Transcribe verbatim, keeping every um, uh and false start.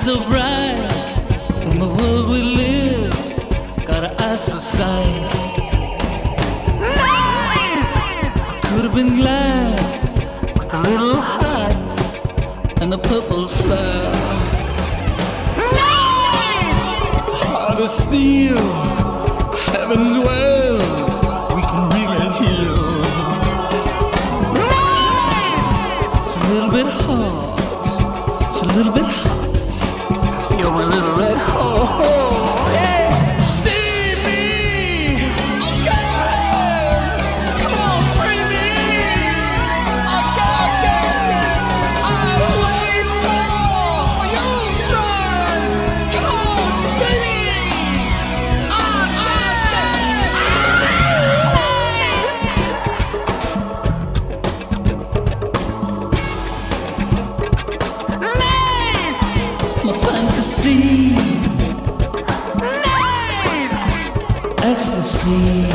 so bright in the world we live. Got our eyes for sight. Nice! Could have been glad with the little hearts and the purple flower. Nice! Heart of steel, heaven dwells. We can really heal. Nice! It's a little bit hard. It's a little bit hot. You're my little red hole. Yeah. See me. Okay. Come on, free me. Okay. I'm waiting for you, son. Come on, see me. My fantasy, nice. Ecstasy.